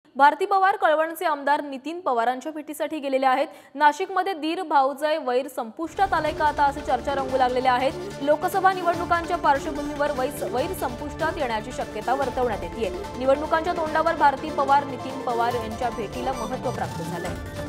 भारती पवार कळवणचे आमदार नितीन पवारांच्या भेटीसाठी गेलेले आहेत। नाशिकमध्ये दीर भाऊजाई वैर संपुष्टात आले का आता असे चर्चा रंगू लागलेल्या आहेत। लोकसभा निवडणुकांच्या पार्श्वभूमीवर वैर संपुष्टात येण्याची शक्यता वर्तवण्यात येते। निवडणुकांच्या तोंडावर भारती पवार नितीन पवार यांच्या भेटीला महत्त्व प्राप्त झाले।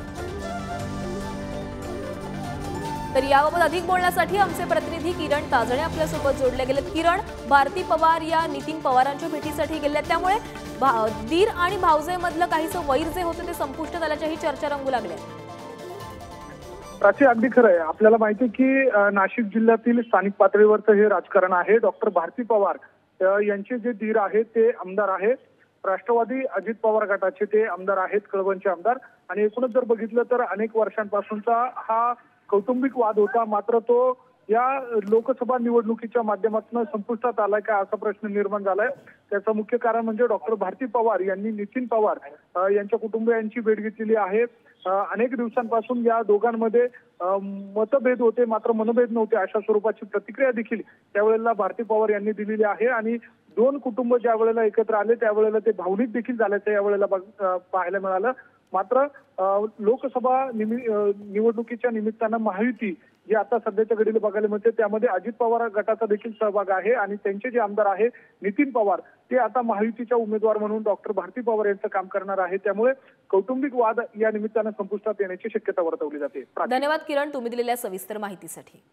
तर याबाबत अधिक बोलण्यासाठी आमचे प्रतिनिधी किरण ताजणे आपल्या सोबत जोडले गेलेत। किरण, भारती पवार या नितीन पवारांच्या भेटीसाठी गेले, त्यामुळे दीर आणि भाऊजाईमधलं काहीसं वैर जे होते ते संपुष्टात आल्याची चर्चा रंगू लागली। प्राची, अगदी खरं आहे। आपल्याला माहिती आहे की नाशिक जिल्ह्यातील स्थानिक पातळीवरचं हे राजकारण आहे। डॉक्टर भारती पवार यांचे जे दीर आहेत ते आमदार आहेत, राष्ट्रवादी अजित पवार गटाचे ते आमदार आहेत, कळवणचे आमदार। आणि एकूणच जर बघितलं तर अनेक वर्षांपासूनचा हा कौटुंबिक वाद होता, मात्र तो या लोकसभा निवडणुकीच्या माध्यमातून संपुष्टात आलाय का असा प्रश्न निर्माण झालाय। त्याचं मुख्य कारण म्हणजे डॉक्टर भारती पवार यांनी नितीन पवार यांच्या कुटुंबियांची भेट घेतलेली आहे। अनेक दिवसांपासून या दोघांमध्ये मतभेद होते, मात्र मनभेद नव्हते अशा स्वरूपाची प्रतिक्रिया देखील त्यावेळेला भारती पवार यांनी दिलेली आहे। आणि दोन कुटुंब ज्या वेळेला एकत्र आले त्यावेळेला ते भावनिक देखील झाल्याचं यावेळेला पाहायला मिळालं। मात्र लोकसभा निवडणुकीच्या निमित्तानं महायुती जी आता सध्याच्या घडीला बघायला मिळते त्यामध्ये अजित पवार गटाचा देखील सहभाग आहे। आणि त्यांचे जे आमदार आहे नितीन पवार ते आता महायुतीच्या उमेदवार म्हणून डॉक्टर भारती पवार यांचं काम करणार आहे। त्यामुळे कौटुंबिक वाद या निमित्तानं संपुष्टात येण्याची शक्यता वर्तवली जाते। धन्यवाद किरण, तुम्ही दिलेल्या सविस्तर माहितीसाठी।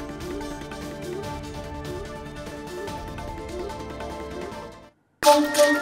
Thank you.